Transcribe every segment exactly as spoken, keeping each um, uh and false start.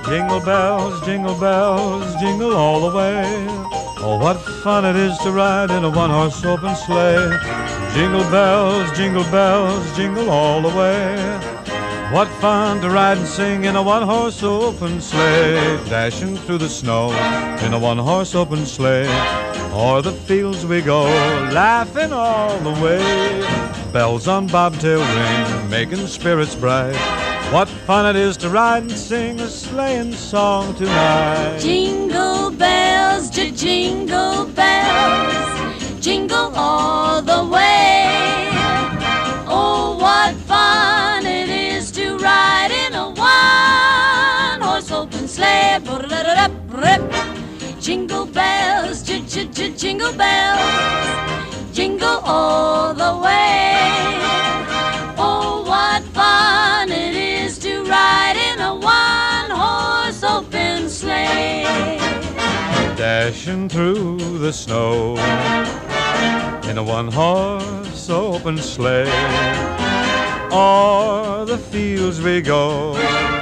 Jingle bells, jingle bells, jingle all the way. Oh, what fun it is to ride in a one-horse open sleigh. Jingle bells, jingle bells, jingle all the way. What fun to ride and sing in a one-horse open sleigh. Dashing through the snow in a one-horse open sleigh. O'er the fields we go, laughing all the way. Bells on bobtail ring, making spirits bright. What fun it is to ride and sing a sleighing song tonight. Jingle bells, jingle bells, jingle all the way. Oh, what fun it is to ride in a one-horse open sleigh. Jingle bells, jingle bells, jingle all the way. Oh, what fun it is to ride in a one-horse open sleigh. Dashing through the snow in a one-horse open sleigh. O'er the fields we go,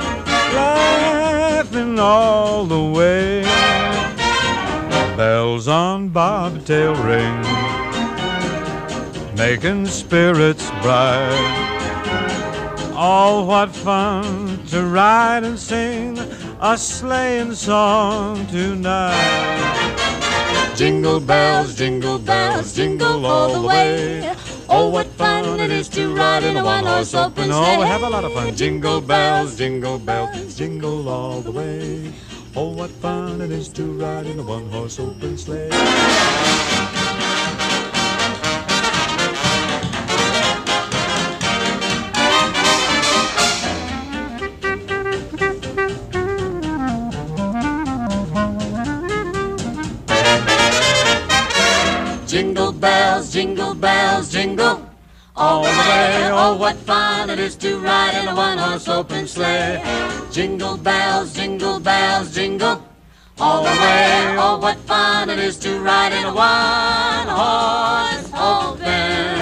laughing all the way. Bells on bobtail ring, making spirits bright. Oh, what fun to ride and sing a sleighing song tonight. Jingle bells, jingle bells, jingle all the way. Oh, what fun it is to ride in a one-horse open sleigh. Oh, we have a lot of fun. Jingle bells, jingle bells, jingle all the way. Oh, what fun it is to ride in a one-horse open sleigh. Jingle bells, jingle bells, jingle all the way. Oh, what fun it is to ride in a one-horse open sleigh. Jingle bells, jingle bells, jingle all the way. Oh, what fun it is to ride in a one-horse open